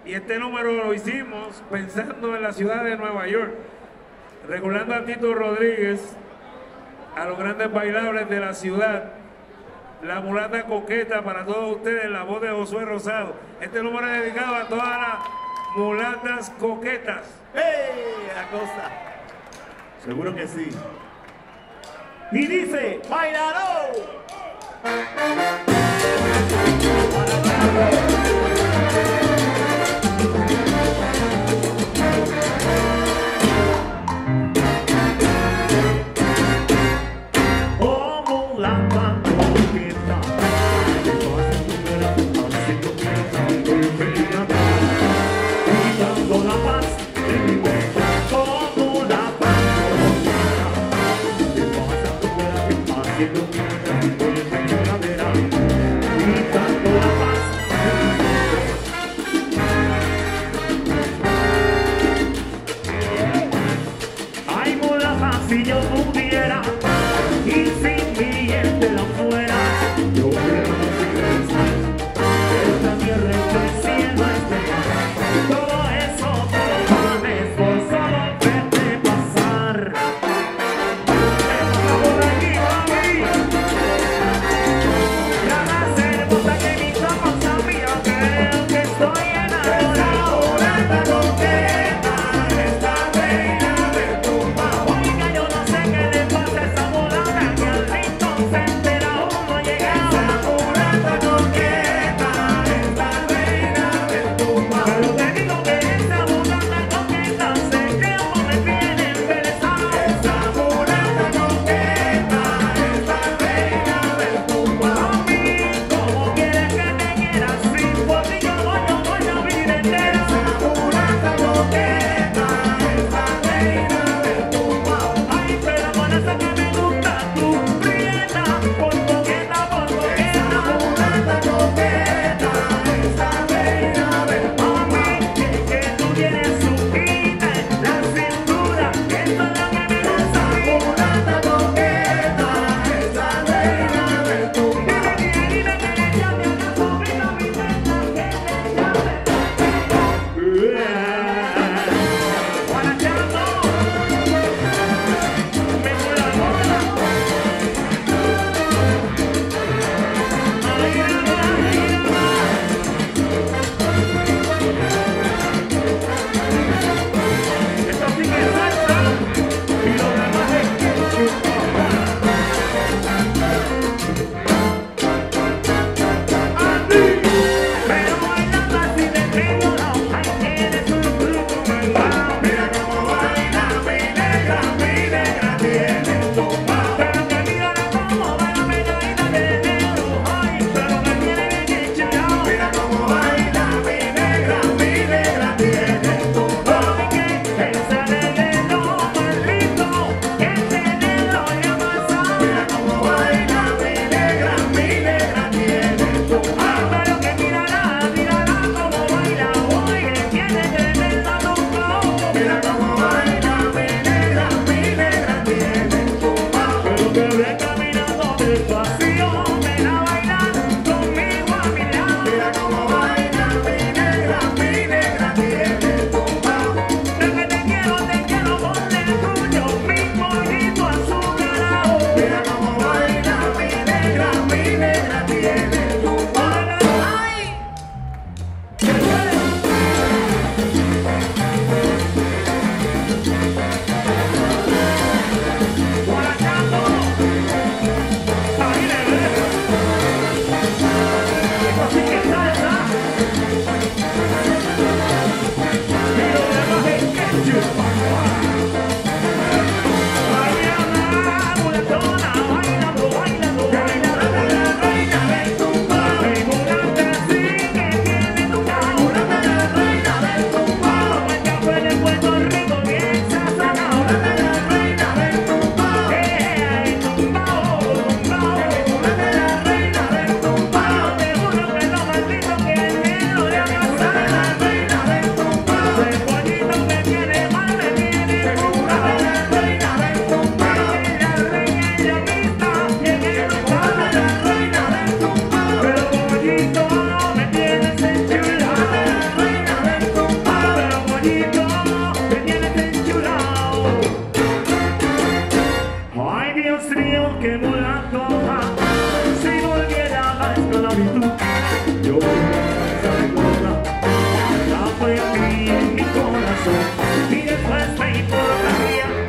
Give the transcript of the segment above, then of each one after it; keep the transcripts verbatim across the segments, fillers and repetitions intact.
Y este número lo hicimos pensando en la ciudad de Nueva York, recordando a Tito Rodríguez, a los grandes bailables de la ciudad, la mulata coqueta para todos ustedes, la voz de Josué Rosado. Este número es dedicado a todas las mulatas coquetas. ¡Hey! La cosa. Seguro que sí. Y dice, ¡bailalo!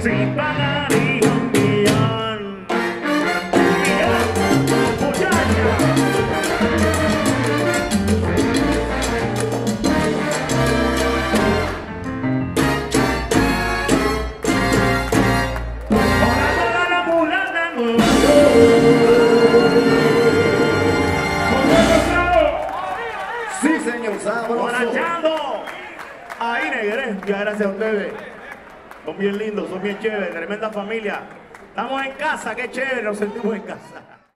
sin pagar ni un millón. Miguel, muchacha. Ahora toda la mulata nueva. Sí, señor, sabroso. Bonachando. Ahí, Negré, ya gracias a ustedes. Son bien lindos, son bien chéveres, tremenda familia. Estamos en casa, qué chévere, nos sentimos en casa.